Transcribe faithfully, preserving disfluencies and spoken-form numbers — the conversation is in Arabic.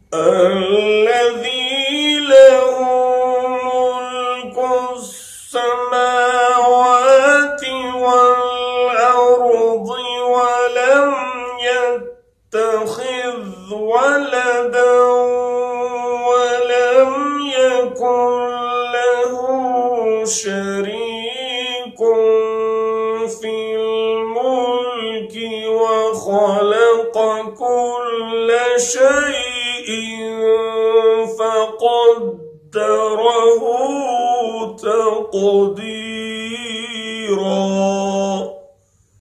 الذي له ملك السماوات والأرض ولم يتخذ ولدا ولم يكن له شريك في الملك وخلق كل شيء فقدره تقديرا.